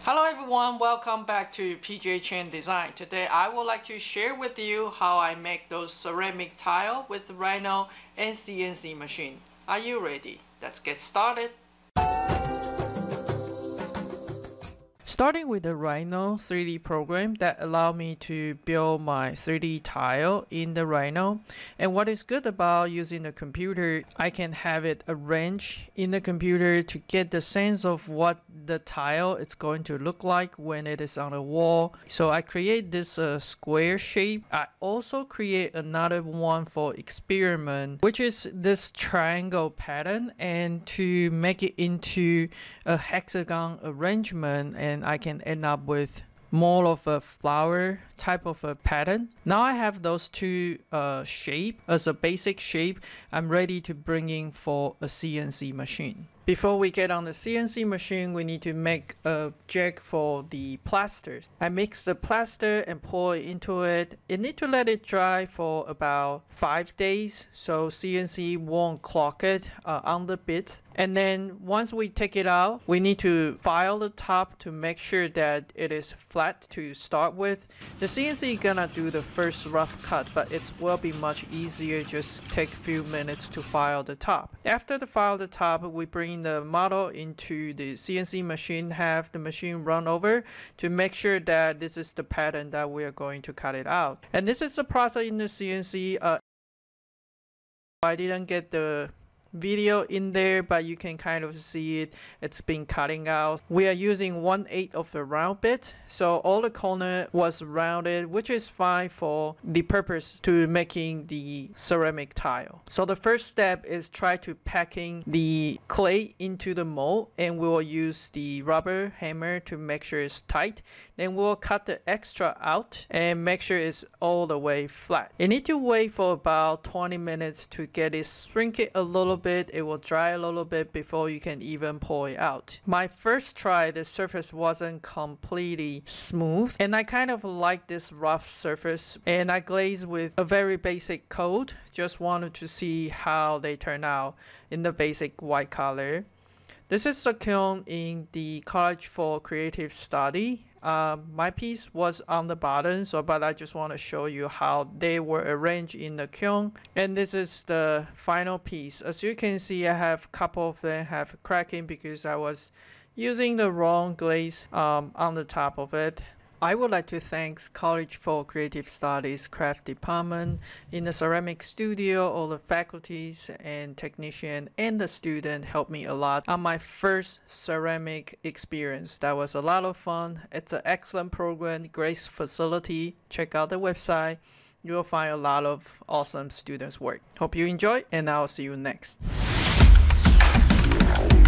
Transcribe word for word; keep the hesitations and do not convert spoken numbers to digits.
Hello everyone, welcome back to P J Chen Design. Today I would like to share with you how I make those ceramic tile with the Rhino and C N C machine. Are you ready? Let's get started. Starting with the Rhino three D program that allow me to build my three D tile in the Rhino. And what is good about using the computer, I can have it arranged in the computer to get the sense of what the tile is going to look like when it is on the wall. So I create this uh, square shape. I also create another one for experiment, which is this triangle pattern, and to make it into a hexagon arrangement, and I can end up with more of a flower type of a pattern. Now I have those two uh, shape as a basic shape. I'm ready to bring in for a C N C machine. Before we get on the C N C machine, we need to make a jack for the plasters. I mix the plaster and pour it into it. You need to let it dry for about five days so C N C won't clog it uh, on the bit. And then once we take it out, we need to file the top to make sure that it is flat to start with. The C N C gonna do the first rough cut, but it will be much easier. Just take a few minutes to file the top. After the file the top, we bring the model into the C N C machine, have the machine run over to make sure that this is the pattern that we are going to cut it out. And this is the process in the C N C. Uh, I didn't get the video in there, but you can kind of see it. It's been cutting out. We are using one eighth of the round bit, so all the corner was rounded, which is fine for the purpose to making the ceramic tile. So the first step is try to packing the clay into the mold, and we will use the rubber hammer to make sure it's tight. Then we'll cut the extra out and make sure it's all the way flat. You need to wait for about twenty minutes to get it, shrink it a little bit. It will dry a little bit before you can even pull it out. My first try, the surface wasn't completely smooth, and I kind of like this rough surface, and I glazed with a very basic coat. Just wanted to see how they turn out in the basic white color. This is the kiln in the College for Creative Study. Uh, my piece was on the bottom, so but I just want to show you how they were arranged in the kiln. And this is the final piece. As you can see, I have a couple of them have cracking because I was using the wrong glaze um, on the top of it. I would like to thank College for Creative Studies Craft Department in the ceramic studio. All the faculties and technician and the student helped me a lot on my first ceramic experience. That was a lot of fun. It's an excellent program, great facility. Check out the website. You will find a lot of awesome students' work. Hope you enjoy, and I'll see you next.